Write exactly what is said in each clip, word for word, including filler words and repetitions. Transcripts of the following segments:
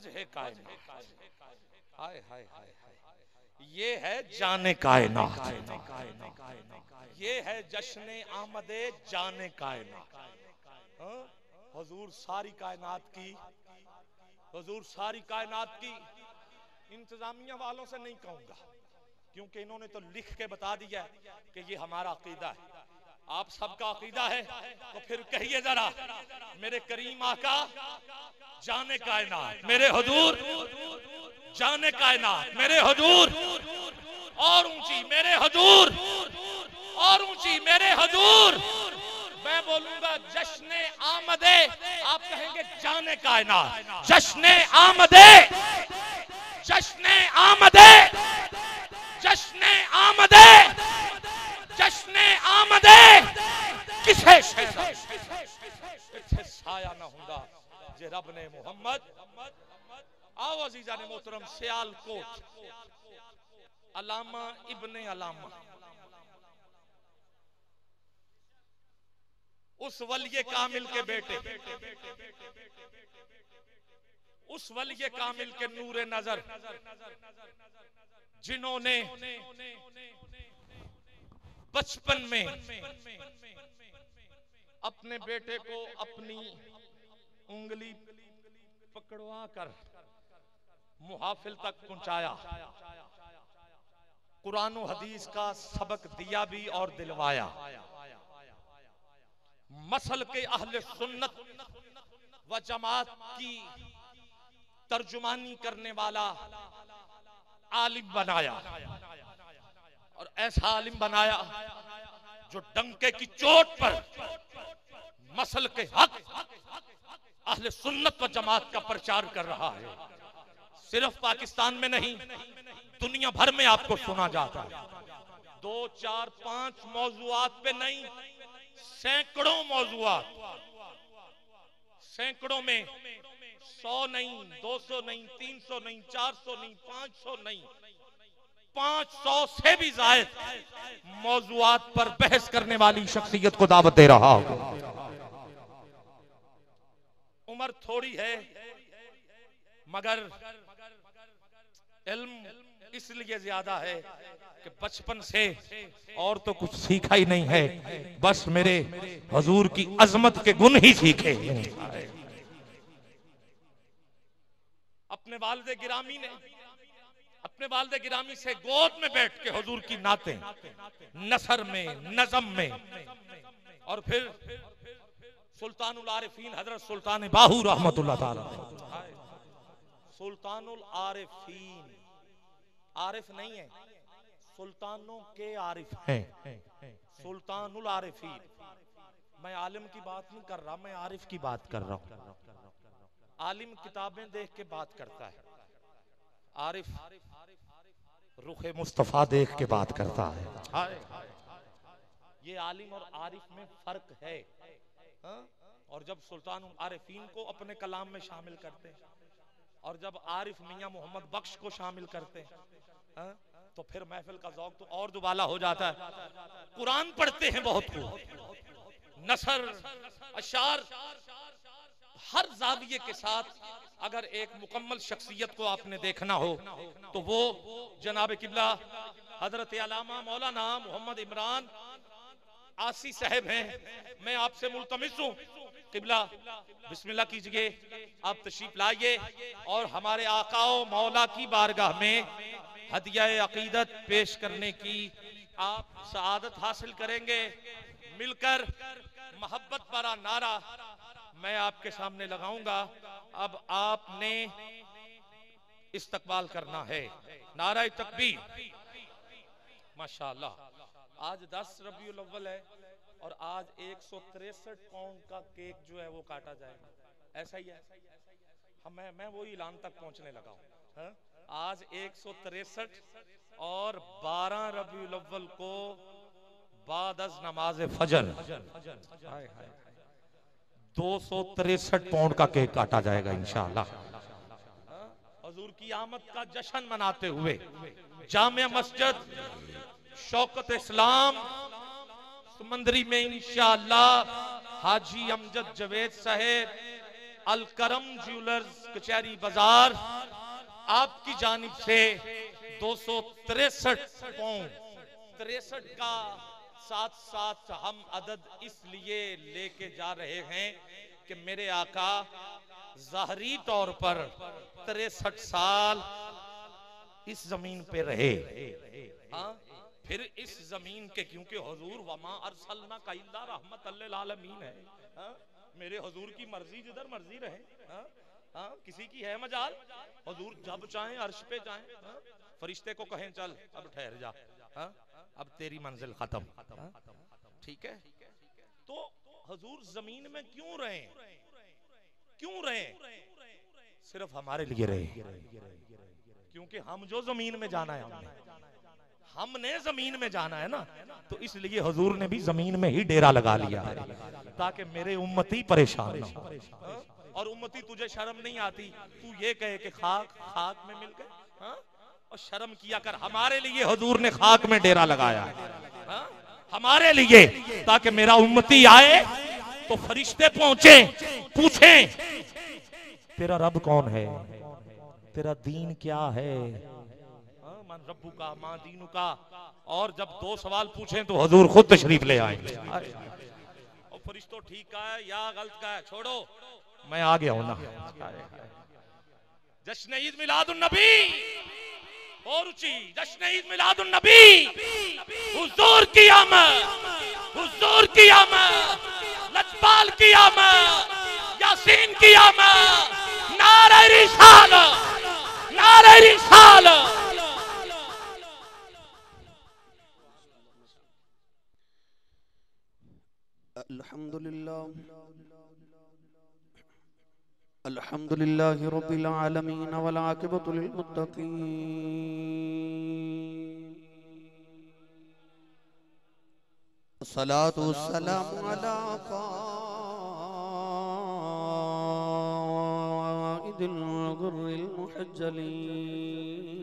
वजह कायनात। हाय हाय हाय हाय, ये है जाने कायनात, ये है जश्न आमदे जाने कायनात। हुजूर सारी कायनात की, हुजूर सारी कायनात की। इंतजामिया वालों से नहीं कहूंगा, क्योंकि इन्होंने तो लिख के बता दिया है कि ये हमारा अकीदा है। आप सबका अकीदा है तो फिर कहिए जरा, मेरे करीम आका जाने कायनात, मेरे हुजूर जाने कायनात, मेरे हुजूर और ऊंची, मेरे हुजूर और ऊंची, मेरे हुजूर। मैं बोलूंगा जश्न आमदे, आप कहेंगे जाने कायनात। जश्न आमदे, जश्न आमदे, जश्न आमदे, जश्न आमदे किसे इत्थे साया ना हुंदा जे रब ने मुहम्मद। आओ अजीजा ने मोहतरम, सियालकोट अलामा इब्ने अलामा, उस वलिये कामिल के बेटे, उस वलिये कामिल के नूरे नजर, जिन्होंने बचपन में अपने बेटे को अपनी उंगली पकड़वा कर मुहाफिल तक पहुंचाया, कुरान और हदीस का सबक दिया भी और दिलवाया। मसल के अहले सुन्नत व जमात की तर्जुमानी करने वाला आलिम बनाया, और ऐसा आलिम बनाया जो डंके की चोट पर मसल के हक अहले सुन्नत व जमात का प्रचार कर रहा है। सिर्फ पाकिस्तान में नहीं, दुनिया भर में आपको सुना जाता है। दो चार पांच मौजुआत पे नहीं, सैकड़ों मौजुआत, सैकड़ों में सौ नहीं, दो सौ नहीं, तीन सौ नहीं, चार सौ नहीं, पांच सौ नहीं, पांच सौ से भी ज्यादा मौजुआत पर बहस करने वाली शख्सियत को दावत दे रहा हूं। उम्र थोड़ी है मगर इल्म इसलिए ज्यादा है कि बचपन से और तो कुछ सीखा ही नहीं है, बस मेरे हुजूर की अजमत के गुण ही सीखे। अपने वालिद गिरामी ने अपने वालिद गिरामी से गोद में बैठ के हुजूर की नातें नसर में, नज़म में, और फिर सुल्तानुल आरिफीन हजरत सुल्तान बाहू रहमतुल्लाह ताला, सुल्तानुल आरिफीन, आरिफ नहीं है, सुल्तानों के आरिफ हैं, सुल्तानुल आरिफीन। मैं आलिम की बात नहीं कर रहा, मैं आरिफ की बात कर रहा हूं। आलिम किताबें देख के बात करता है, आरिफ रुखे मुस्तफा देख के बात करता है। ये आलिम और आरिफ में फर्क है। हा? और जब सुल्तान आरिफीन को अपने कलाम में शामिल करते हैं और जब आरिफ मियां मोहम्मद बख्श को शामिल करते हैं, हा? तो फिर महफिल का ज़ौक़ तो और दुबाला हो जाता है। कुरान पढ़ते हैं बहुत को, नसर, अशार, हर जाविये के साथ अगर एक मुकम्मल शख्सियत को आपने देखना हो तो वो जनाब किबला हजरत अल्लामा मौलाना मोहम्मद इमरान आसी साहब हैं। मैं आपसे मुल्तमिस हूँ किबला बिस्मिल्लाह कीजिए, आप तशरीफ लाइए और हमारे आकाओ मौला की बारगाह में हदिया अकीदत पेश करने की आप सआदत हासिल करेंगे। मिलकर मोहब्बत भरा नारा मैं आपके सामने लगाऊंगा। अब आपने इस्तकबाल करना है। नारा तकबीर। माशाअल्लाह, आज दस रबीउल अव्वल है और आज एक सौ तिरसठ पाउंड का केक जो है वो काटा जाएगा, ऐसा ही है। हम मैं मैं वही ऐलान तक पहुंचने लगा हूं। आज एक सौ तिरसठ और बारह रबीउल अव्वल को बाद अज नमाज फजर दो सौ तिरसठ पाउंड का केक काटा जाएगा इंशाअल्लाह। हुजूर की आमद का जश्न मनाते हुए जामिया मस्जिद शौकत इस्लाम समंदरी में इंशाअल्लाह हाजी अमजद जवेद साहेब अल करम ज्वेलर्स कचहरी बाजार आपकी जानिब से दो सौ तिरसठ पाउंड तिरसठ का साथ साथ हम अदद इसलिए लेके जा रहे हैं कि मेरे आका ज़ाहरी तौर पर तिरसठ साल इस जमीन पे रहे। हाँ, फिर इस जमीन के, क्योंकि हुजूर वमा अरसलना का इल्ला रहमतल लिल आलमीन है। हाँ, मेरे हुजूर की मर्जी जिधर मर्जी रहे। हाँ, हाँ, किसी की है मजाल, हुजूर जब चाहें अर्श पे जाएं। हाँ, फरिश्ते को कहें चल अब ठहर जा, हाँ, अब तेरी मंजिल खत्म। हाँ, ठीक है। तो हुजूर जमीन में क्यों रहे, क्यों रहे? सिर्फ हमारे लिए रहे, क्योंकि हम जो जमीन में जाना है, हमने हमने जमीन में जाना है ना, तो इसलिए हुजूर ने भी जमीन में ही डेरा लगा लिया है ताकि मेरे उम्मती परेशान ना हो। और उम्मती तुझे शर्म नहीं आती, तू ये कहे कि खाक खाक में मिल गए? हाँ? और शर्म किया कर, हमारे लिए हुजूर ने खाक में डेरा लगाया है। हाँ? हमारे लिए, ताकि मेरा उम्मती आए तो फरिश्ते पहुंचे, पूछे तेरा रब कौन है, तेरा दीन क्या है, मन रब्बू का मां दीनू का। और जब दो सवाल पूछें तो हुजूर खुद तशरीफ ले आएंगे। और फरिश्तों ठीक का है या गलत का है छोड़ो, मैं आ गया हूं ना। जश्न ईद मिलादुन नबी और ऊंची, जश्न ईद मिलादुन नबी, हुजूर की आमद, हुजूर की आमद, लजपाल की आमद, यासीन की आमद, नारे रिसालत, नारे रिसालत। अल्हम्दुलिल्लाह अल्हम्दुलिल्लाहि रब्बिल आलमीन वल आक़िबतु लिल मुत्तक़ीन। अस्सलातु वस्सलामु अला क़ाइदिल गुर्रिल मुहज्जलीन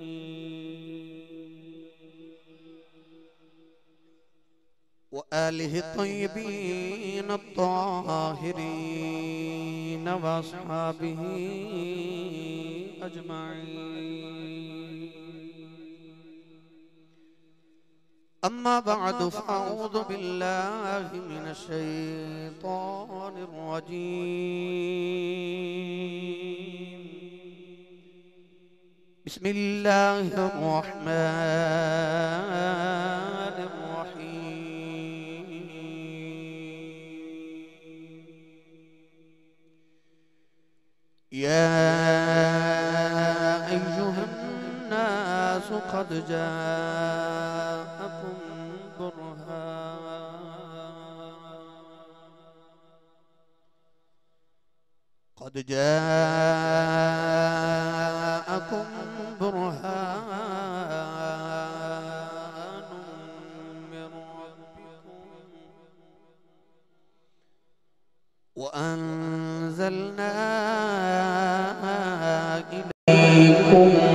व आलिहि तय्यबीन अत्ताहिरीन व अस्हाबिही अजमईन। अम्मा बअदु फ़अऊज़ु बिल्लाहि मिनश शैतानिर रजीम। बिस्मिल्लाहिर रहमानिर रहीम। या अय्युहन नास क़द जाअकुम قد جاءكم برهان من ربكم وأنزلنا إليكم